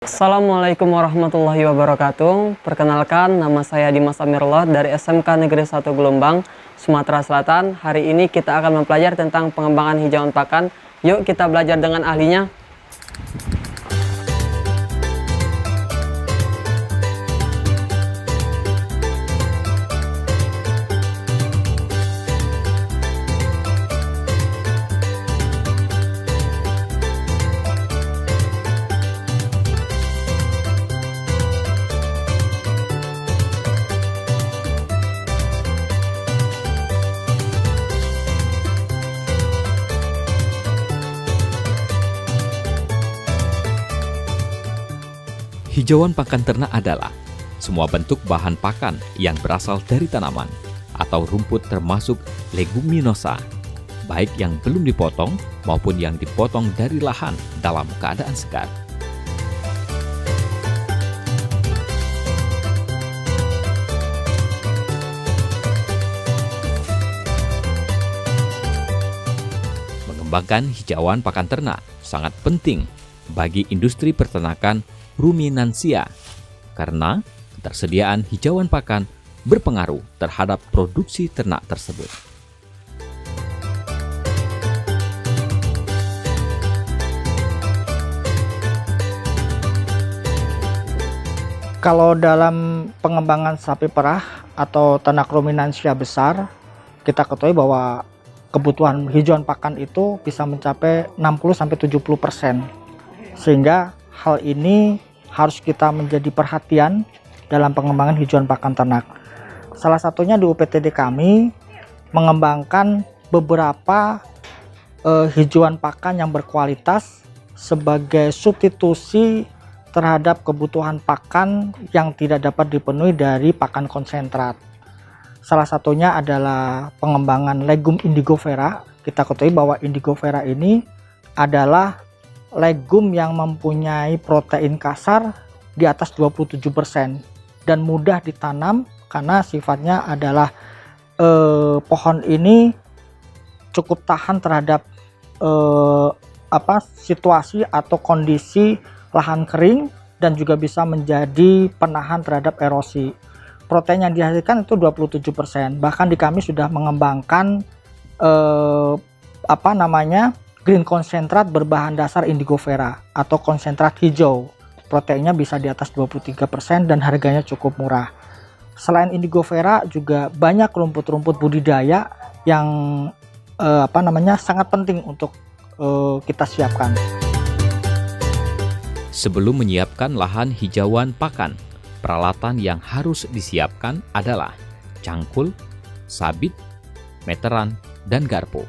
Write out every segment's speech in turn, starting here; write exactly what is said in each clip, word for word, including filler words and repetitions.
Assalamualaikum warahmatullahi wabarakatuh. Perkenalkan, nama saya Dimas Amirullah dari S M K Negeri satu Gelombang, Sumatera Selatan. Hari ini kita akan mempelajari tentang pengembangan hijauan pakan. Yuk kita belajar dengan ahlinya. Hijauan pakan ternak adalah semua bentuk bahan pakan yang berasal dari tanaman atau rumput termasuk leguminosa, baik yang belum dipotong maupun yang dipotong dari lahan dalam keadaan segar. Mengembangkan hijauan pakan ternak sangat penting bagi industri peternakan ruminansia, karena ketersediaan hijauan pakan berpengaruh terhadap produksi ternak tersebut. Kalau dalam pengembangan sapi perah atau ternak ruminansia besar, kita ketahui bahwa kebutuhan hijauan pakan itu bisa mencapai enam puluh sampai tujuh puluh persen. Sehingga hal ini harus kita menjadi perhatian dalam pengembangan hijauan pakan ternak. Salah satunya di U P T D kami mengembangkan beberapa eh, hijauan pakan yang berkualitas sebagai substitusi terhadap kebutuhan pakan yang tidak dapat dipenuhi dari pakan konsentrat. Salah satunya adalah pengembangan legum indigofera. Kita ketahui bahwa indigofera ini adalah legum yang mempunyai protein kasar di atas dua puluh tujuh persen dan mudah ditanam karena sifatnya adalah eh, pohon ini cukup tahan terhadap eh, apa situasi atau kondisi lahan kering dan juga bisa menjadi penahan terhadap erosi. Protein yang dihasilkan itu dua puluh tujuh persen. Bahkan di kami sudah mengembangkan eh, apa namanya green konsentrat berbahan dasar indigofera atau konsentrat hijau. Proteinnya bisa di atas dua puluh tiga persen dan harganya cukup murah. Selain indigofera juga banyak rumput-rumput budidaya yang eh, apa namanya sangat penting untuk eh, kita siapkan. Sebelum menyiapkan lahan hijauan pakan, peralatan yang harus disiapkan adalah cangkul, sabit, meteran, dan garpu.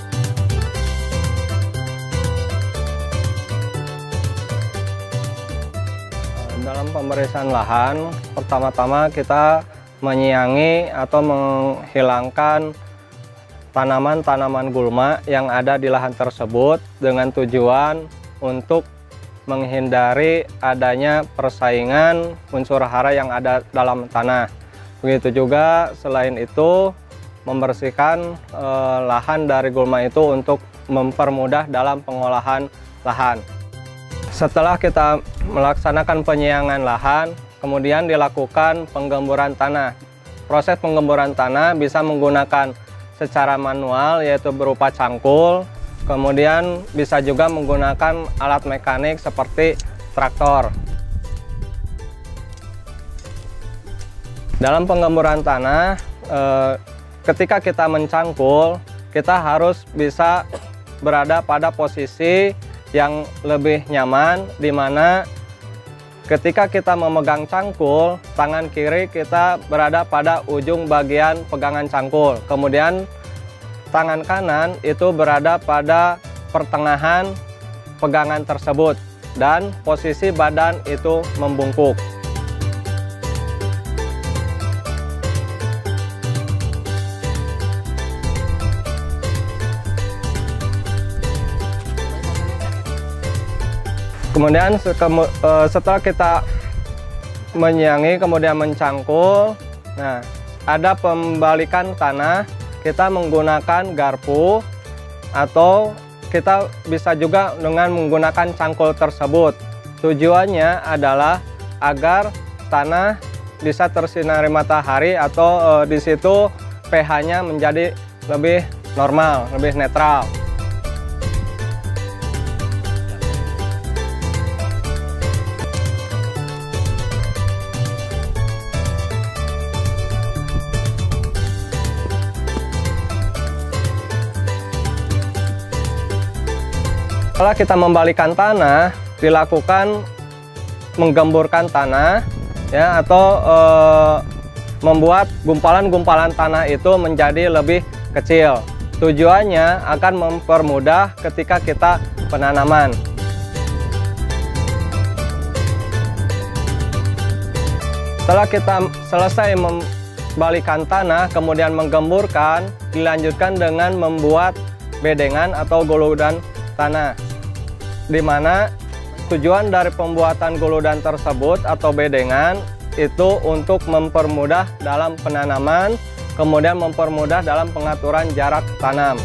Dalam pemeriksaan lahan, pertama-tama kita menyiangi atau menghilangkan tanaman-tanaman gulma yang ada di lahan tersebut dengan tujuan untuk menghindari adanya persaingan unsur hara yang ada dalam tanah. Begitu juga selain itu membersihkan eh, lahan dari gulma itu untuk mempermudah dalam pengolahan lahan. Setelah kita melaksanakan penyiangan lahan, kemudian dilakukan penggemburan tanah. Proses penggemburan tanah bisa menggunakan secara manual, yaitu berupa cangkul, kemudian bisa juga menggunakan alat mekanik seperti traktor. Dalam penggemburan tanah, eh, ketika kita mencangkul, kita harus bisa berada pada posisi yang lebih nyaman, di mana ketika kita memegang cangkul, tangan kiri kita berada pada ujung bagian pegangan cangkul. Kemudian tangan kanan itu berada pada pertengahan pegangan tersebut dan posisi badan itu membungkuk. Kemudian setelah kita menyiangi kemudian mencangkul, nah ada pembalikan tanah, kita menggunakan garpu atau kita bisa juga dengan menggunakan cangkul tersebut. Tujuannya adalah agar tanah bisa tersinari matahari atau e, di situ pH-nya menjadi lebih normal, lebih netral. Setelah kita membalikan tanah, dilakukan menggemburkan tanah, ya, atau e, membuat gumpalan-gumpalan tanah itu menjadi lebih kecil. Tujuannya akan mempermudah ketika kita penanaman. Setelah kita selesai membalikan tanah, kemudian menggemburkan, dilanjutkan dengan membuat bedengan atau guludan tanah, di mana tujuan dari pembuatan guludan tersebut atau bedengan itu untuk mempermudah dalam penanaman, kemudian mempermudah dalam pengaturan jarak tanam.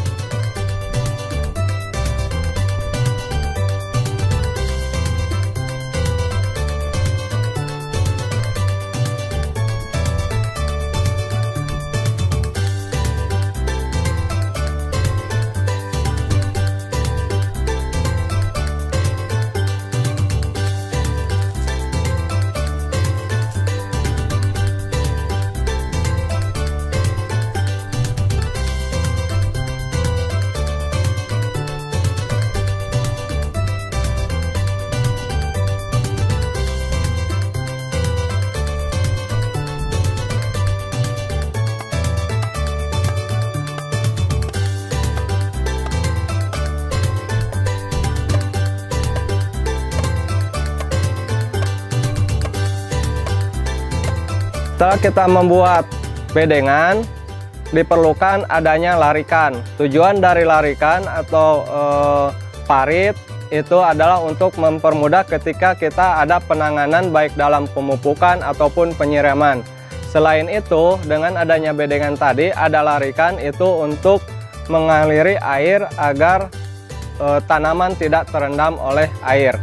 Setelah kita membuat bedengan, diperlukan adanya larikan. Tujuan dari larikan atau e, parit itu adalah untuk mempermudah ketika kita ada penanganan baik dalam pemupukan ataupun penyiraman. Selain itu, dengan adanya bedengan tadi, ada larikan itu untuk mengaliri air agar e, tanaman tidak terendam oleh air.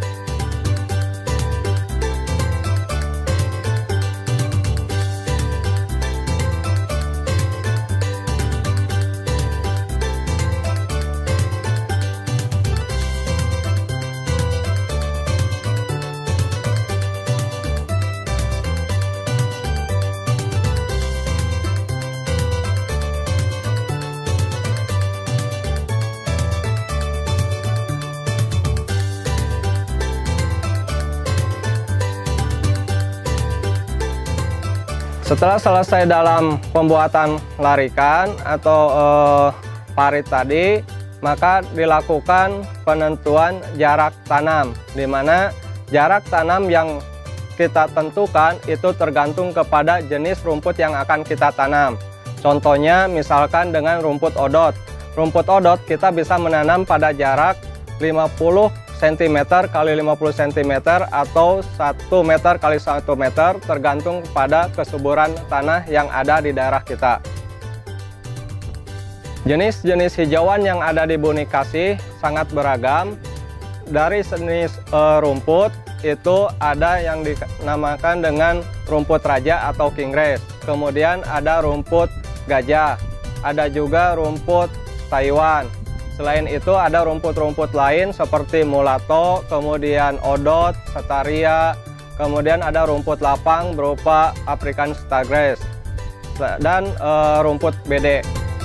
Setelah selesai dalam pembuatan larikan atau eh, parit tadi, maka dilakukan penentuan jarak tanam, di mana jarak tanam yang kita tentukan itu tergantung kepada jenis rumput yang akan kita tanam. Contohnya misalkan dengan rumput odot. Rumput odot kita bisa menanam pada jarak lima puluh sentimeter kali lima puluh sentimeter atau satu meter kali satu meter, tergantung pada kesuburan tanah yang ada di daerah kita. Jenis-jenis hijauan yang ada di Bumi Kasih sangat beragam. Dari jenis e, rumput itu ada yang dinamakan dengan rumput raja atau kingres. Kemudian ada rumput gajah, ada juga rumput Taiwan. Selain itu ada rumput-rumput lain seperti mulato, kemudian odot, setaria, kemudian ada rumput lapang berupa African stargrass, dan e, rumput bede.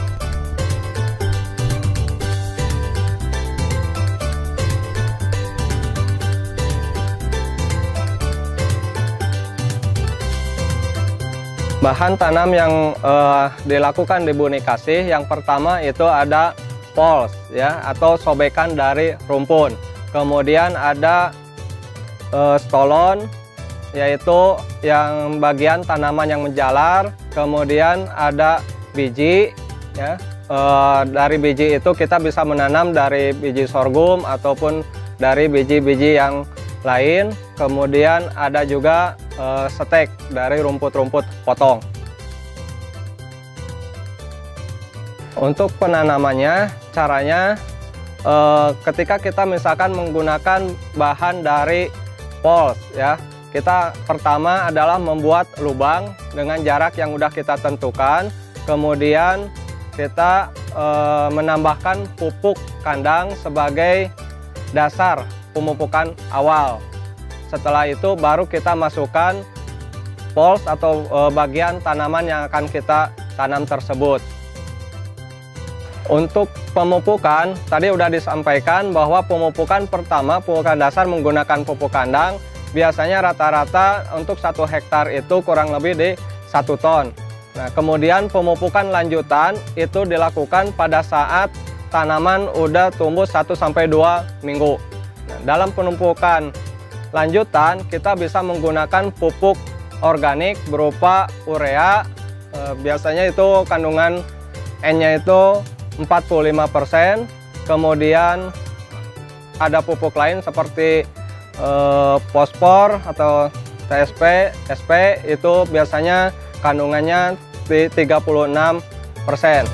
Bahan tanam yang e, dilakukan di Bumi Kasih, yang pertama itu ada poles, ya, atau sobekan dari rumpun. Kemudian ada e, stolon, yaitu yang bagian tanaman yang menjalar. Kemudian ada biji, ya. E, dari biji itu kita bisa menanam dari biji sorghum ataupun dari biji-biji yang lain. Kemudian ada juga e, stek dari rumput-rumput potong. Untuk penanamannya, caranya e, ketika kita misalkan menggunakan bahan dari pols ya. Kita pertama adalah membuat lubang dengan jarak yang udah kita tentukan. Kemudian kita e, menambahkan pupuk kandang sebagai dasar pemupukan awal. Setelah itu baru kita masukkan pols atau e, bagian tanaman yang akan kita tanam tersebut. Untuk pemupukan, tadi sudah disampaikan bahwa pemupukan pertama, pemupukan dasar menggunakan pupuk kandang, biasanya rata-rata untuk satu hektar itu kurang lebih di satu ton. Nah, kemudian pemupukan lanjutan itu dilakukan pada saat tanaman udah tumbuh satu sampai dua minggu. Nah, dalam pemupukan lanjutan, kita bisa menggunakan pupuk organik berupa urea, e, biasanya itu kandungan N-nya itu empat puluh lima persen, kemudian ada pupuk lain seperti e, fosfor atau T S P, S P itu biasanya kandungannya di tiga puluh enam persen.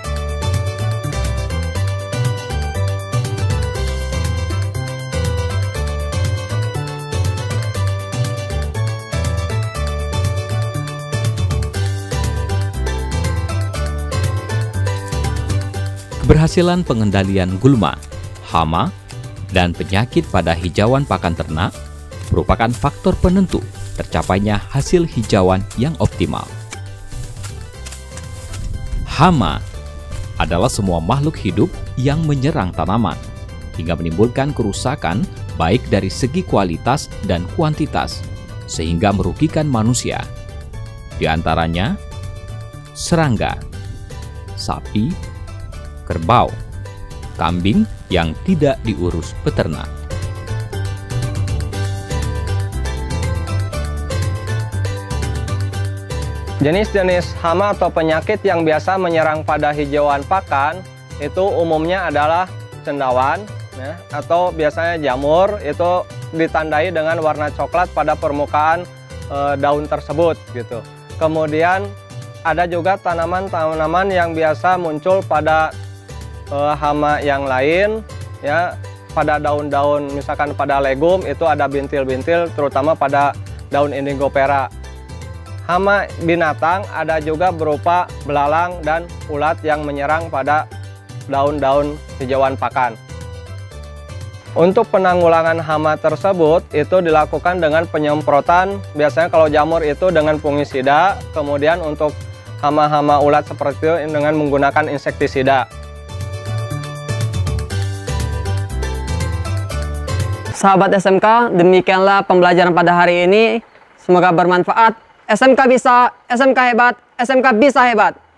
Keberhasilan pengendalian gulma, hama, dan penyakit pada hijauan pakan ternak merupakan faktor penentu tercapainya hasil hijauan yang optimal. Hama adalah semua makhluk hidup yang menyerang tanaman hingga menimbulkan kerusakan baik dari segi kualitas dan kuantitas sehingga merugikan manusia. Di antaranya serangga, sapi, kerbau, kambing yang tidak diurus peternak. Jenis-jenis hama atau penyakit yang biasa menyerang pada hijauan pakan itu umumnya adalah cendawan ya, atau biasanya jamur, itu ditandai dengan warna coklat pada permukaan e, daun tersebut gitu. Kemudian ada juga tanaman-tanaman yang biasa muncul pada Uh, hama yang lain ya, pada daun-daun, misalkan pada legum itu ada bintil-bintil terutama pada daun indigofera. Hama binatang ada juga berupa belalang dan ulat yang menyerang pada daun-daun hijauan pakan. Untuk penanggulangan hama tersebut itu dilakukan dengan penyemprotan, biasanya kalau jamur itu dengan fungisida, kemudian untuk hama-hama ulat seperti itu dengan menggunakan insektisida. Sahabat S M K, demikianlah pembelajaran pada hari ini. Semoga bermanfaat. S M K bisa, S M K hebat, S M K bisa hebat.